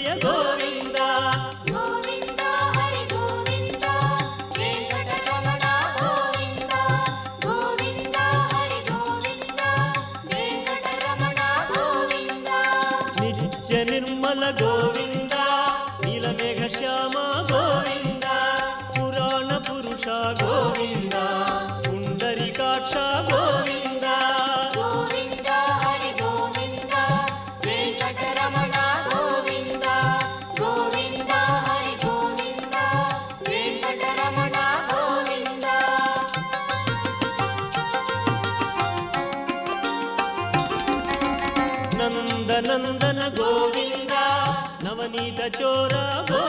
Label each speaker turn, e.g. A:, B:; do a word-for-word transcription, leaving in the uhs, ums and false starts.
A: ಪ್ರಿಯ ಗೋವಿಂದ
B: ಗೋವಿಂದ ಹರಿ ಗೋವಿಂದ ವೆಂಕಟರಮಣ ಗೋವಿಂದ ಗೋವಿಂದ ಹರಿ ಗೋವಿಂದ ವೆಂಕಟರಮಣ ಗೋವಿಂದ
A: ನಿತ್ಯ ನಿರ್ಮಲ ಗೋವಿಂದ ನೀಲಮೇಘ ಶ್ಯಾಮ ಗೋವಿಂದ ಪುರಾಣ ಪುರುಷ ಗೋವಿಂದ ಪುಂಡರಿಕಾಕ್ಷ ಗೋವಿಂದ
B: ಗೋವಿಂದ ಹರಿ ಗೋವಿಂದ ವೆಂಕಟರಮಣ ಗೋವಿಂದ ಗೋವಿಂದ ಹರಿ ಗೋವಿಂದ ವೆಂಕಟರಮಣ ಗೋವಿಂದ
A: ನಂದ ನಂದನ ಗೋವಿಂದ ನವನೀತ ಚೋರ